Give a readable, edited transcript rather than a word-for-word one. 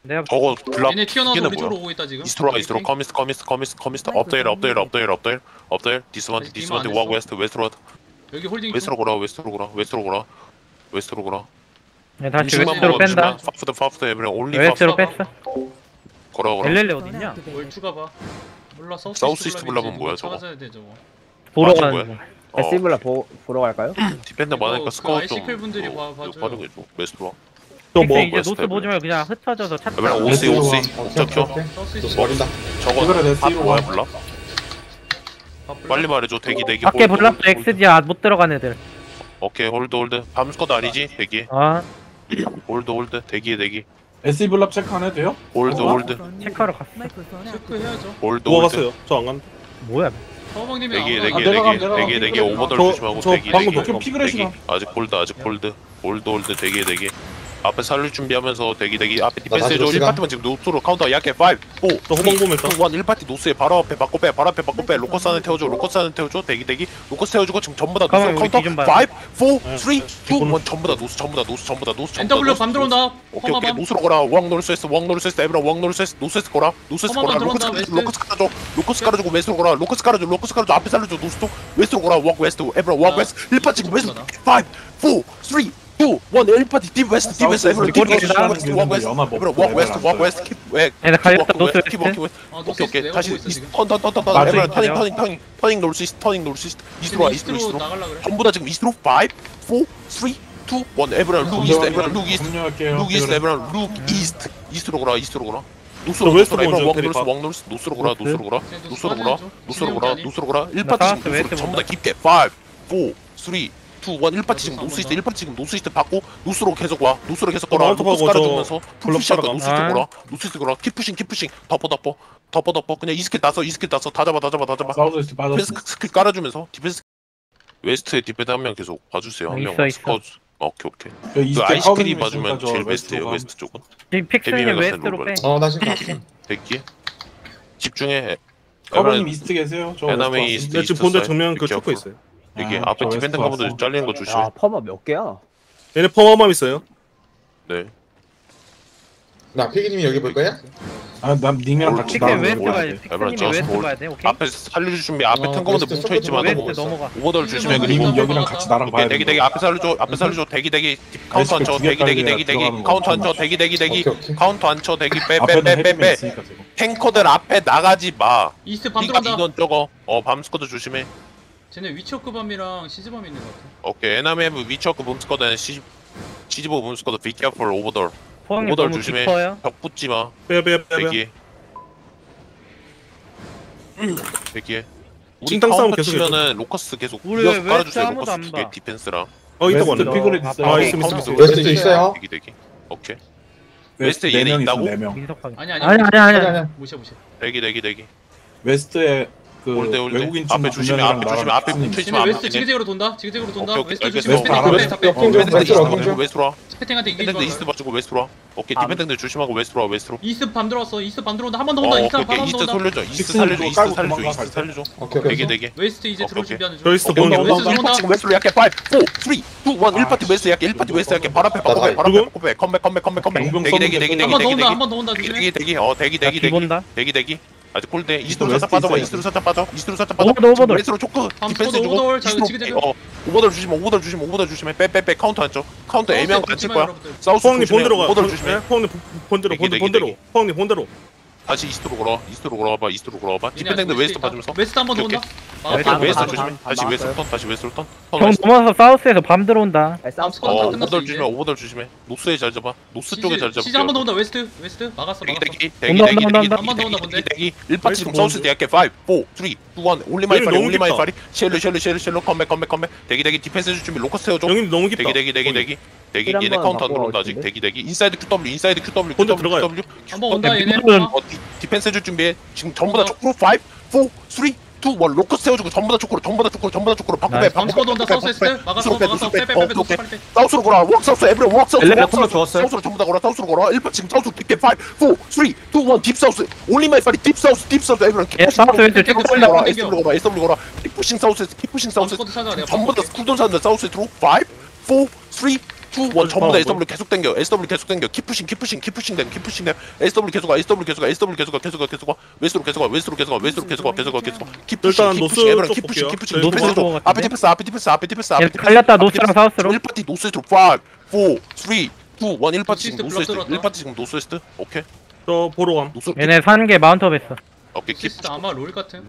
내가 저거 블락 얘네 튀어나와서 이게는 우리 쪽으로 뭐야? 오고 있다 지금. 이스트로 커미스트 업데일 디스먼트 워 여기 홀딩 웨스트로 고라 다시 중심만 웨스트로 뺀다. 파프드 에브리 올리 웨스트로 뺐어. 거라 LL 어딨냐? 뭘 추가봐. 몰라 사우스 이스트 블랍은 뭐야, 저거? 찾아야 돼 저거. 보러 맞은 가는 거야? 중. 에스블라 보러 갈까요? 디펜더 이거 많으니까 그 스코어 아이시클 분들이 봐줘요. 빠르게 줘 웨스트로 뭐 웨스트 이제 노스 에브리. 보지 말고 그냥 흩어져서 찾자. 에브리 오시 목적표 사우스 이스트 버린다. 저거 이거를 내 아 C로 뭐야 가. 몰라? 빨리 말해줘 대기 밖에 블랍도 X지야 못 들어간 애들. 오케이 홀드 밤스쿼드 아니지? 대기 아 홀드 대기 SE 블랍 체크 안 해도 돼요? 홀드 체크하러 갔어. 체크해야죠. 홀드 누가 갔어요? 저 안 갔는데. 뭐야? 서방님이 대기 아무나 대기 오버돌 저- 조심하고 저 대기 방금 도쿄 피그레시나. 아직 홀드 대기 앞에 살릴 준비하면서 대기 앞에 디펜스 다시 해줘 노스가. 1파티만 지금 노스로 카운터 약해 5 4 저 후방 보면 있다. 1 1파티 노스에 바로 앞에 바꿔 빼 로커스 안에 태워줘 대기 로커스 태워주고 지금 전부 다 가만, 노스 우리 카운터 뒤좀 5 봐요. 4 3 2 1 전부 다 노스 NW 밤 들어온다. 오케이 허마밤. 노스로 거라 왕 노스에스 에브라 왕 노스에스 거라 허마밤 들어온다, 로커스 깔아주고 웨스트로 거라 로커스 깔아줘 앞에 살려줘 노스도 웨스트로 거라 왕 웨스트 에브라 왕 웨스트 1파 지금 웨스트 5 4 3 2 1 1파티 딥 웨스트 에브라 딥 웨스트 왕 웨스트 에브라 왕 웨스트 킵 얘네 갈렸다 노스 웨스트. 아 노스 오케이 내가 다시 보고 있어 지금. 턴 맞아. 에브라 터닝 놀수 있어 이스트로 이스트로 나갈라 그래. 전부 다 지금 이스트로 5 4 3 2 1 에브라 룩 이스트 합류할게요. 에브라 룩 이스트로 거라 저 웨스트 먼저 왕 대립 노스 노스로 거라 쟤도 노스로 거라 1파티 나 지금 웨스트 노스로 전부 본다. 다 깊게 5 4 3 2 1 1파티 지금 노스 이스트 받고 노스로 계속 와 노스로 계속 거라 마운트 로커스 하고 깔아주면서 블록 푸시할 거 따라가. 노스 이스트 거라 킵푸싱 덮어 그냥 이스킬 땄어 다 잡아 사우스 이스트 빠졌어. 디펜스 스킬 깔아주면서 디펜스 웨스트에 디펜스 한 명 계속 봐주세요 한 명 있어. 스커 오케이 그 그 이스트 아이스크림 카우딩 봐주면 있으니까 제일 저 베스트예요 웨스트로 웨스트 쪽은 지금 픽스님 데뷔 웨스트로 빼. 나 지금 갔어. 대기 집중해 카우딩님 이스트 계세요? 저 에나메이 웨스트 네, 지금 본대 정면 그 초코 있어요. 이게 아, 앞에 저 디펜딩 웨스트 가분들 왔어. 잘리는 거 조심 아 퍼마 몇 개야? 얘네 펌함함 있어요. 네 나 피기님이 여기 볼 거야? 아난 닝이랑 같이 픽스 나 나가는 웨스트 거야. 봐야 돼. 돼. 픽스님 웨스트 봐야 돼. 오케이. 앞에 살려줄 준비 앞에 어, 탱커분들 웨스트 뭉쳐있지만 서포트 웨스트 넘어가. 오버돌 조심해 웨스트 그리고 넘어가. 여기랑 같이 나랑 봐야 돼. 대기 앞에 살려줘 대기 카운터 안쳐 대기 카운터 안쳐 대기 오케이, 오케이. 카운터 안쳐 대기 앞에는 헤비맨 빼 있으니까 지금. 탱커들 앞에 나가지 마 이스트 밤 니가 들어온다. 인원 적어 밤스쿼드 조심해 쟤네 위치워크 밤이랑 시즈밤 있는 것 같아. 오케이 에나메브 위쳐크 붐스쿼드 시지보 붐스쿼드 be careful 오버돌 포항이 오버돌 너무 조심해 깊어요. 벽 붙지마 빼. 대기해 대기해 우리 칭탕 싸움 카운터 계속 치면은 로커스 계속 우리 이어서 왜 깔아주세요 웨스트 아무도 로커스 안 두개 봐? 디펜스랑 있다고 웨스트 하는데. 피그레 있어요. 아, 있음. 웨스트 있어요? 대기 오케이 웨스트 네 얘네 명 있다고? 있어 4명. 민석하게. 아니 아니. 무시해. 대기 웨스트에 그 올대 외국인 앞에 중 조심해 앞에 조심해 앞에 쟤네 뭉쳐있지마 웨스트 지그재그로 돈다. 지그재그로 돈다. 오케이, 웨스트 오케이, 조심. 알겠어. 웨스트 다 빼. 웨스트로 와 스페팅한테 이기지 디펜딩 이스트 마. 봐주고 웨스트로 와 오케이 디펜딩들 조심하고 웨스트로 이스트 밤 들어왔어. 이스트 밤 들어온다. 한 번 더 온다. 이스트 밤 이스트 더 온다. 살려줘 이스트 픽스님 살려줘 그거 깔고 이스트 살려줘 도망가, 이스트 살려줘 오케이, 대기 웨스트 이제 들어올 오케이. 준비하는 중. 저 이스트 오케이, 보는 온다, 거. 온다, 온다. 웨스트 지금 웨스트로 약해 5 4 3 2 1 1파티 웨스트 약해 1파티 웨스트 약해 바로 앞에 바꿔 대기 한 번 더 온다. 한 번 더 온다. 조심해. 대기 기본다. 대기 아직 폴대 이스트로 웨스트 살짝 빠져봐 있어요. 이스트로 살짝 빠져 오버돌. 웨스트로 초크 밤 디펜스 스쿼드 주고 오버돌. 자, 이스트로 지그재그. 오버돌 조심해 빼 카운터 안쳐 카운터 애매한 거 안 칠 거야 여러분들. 사우스 포항님 조심해 본대로 가. 오버돌 조심해 네, 포항님 본대로 대기. 포항님 본대로. 다시 이스트로 걸어와봐 디펜딩들 얘네 웨스트 봐주면서 웨스트 한 번 더 오케이, 온다. 웨스트 아, 웨스트 아, 조심해 다시 안 웨스트 나왔어요. 턴 형 넘어서 사우스에서 밤 들어온다. 사우스 어, 끝났어, 오버돌 이제. 조심해 오버돌 조심해 노스에 잘 잡아 노스 쪽에 잘 잡아 시즈 한 번 더 온다. 웨스트 막았어. 대기 온다. 한번더 온다, 본데. 대기 1파 지금 사우스 대학교 5 4 3 2 1 올리 마이 여기 파리 너무 올리 마이 깊다. 파리 쉘로 컴백 대기 디펜스 해줄 준비 로커스 세워줘 영님 너무 깊다. 대기 힐 얘네 한번 카운터 안 바꿔 들어온다 아직 같은데? 대기 인사이드 QW 혼자 들어가요. 한 번 온다 얘네. 디펜스 해줄 준비해 지금 전부 다 초크로 5 4 3 2 1 로커스 세워주고 전부 다 초크로 바꿔 빼 밤스쿼드 온다. 사우스 웨스트. 막았어. 빼. 노스 빨리 빼. 사우스로 걸어 웍사우스 에브리 웍사우스 엘레나 콜로 좋았어요. 사우스로 전부 다 걸어 사우스로 걸어 1파 지금 사우스 딥게 5 4 3 2 1 딥사우스 올리 마이 파리 딥사우스 에브리 예, 사우스 웨스트 체크 콜라. SW 걸어 킥푸싱 사우스 밤스쿼드 찾아야 돼. 전부 다 쿨돈 사는데 사우스 트로 5 4 3 2 2 1 전부 다 SW 계속 당겨 SW 계속 당겨 키푸싱 됨 SW 계속 가 SW 계속 가 SW 계속 가 웨스트로 계속 가 일단 노스 쪽 키푸싱 볼게요. 노스 디펜스 쪽 앞에 디펜스 얘 갈렸다 노스랑 사우스로. 1파티 노스웨스트로 5 4 3 2 1 1파티 지금 노스이스트 노스웨스트 블럭 1파티 지금 노스웨스트 오케이 저 보러 감. 노스 얘네 산게 마운트업 했어. 오케이 킵 시스트 아마 롤 같은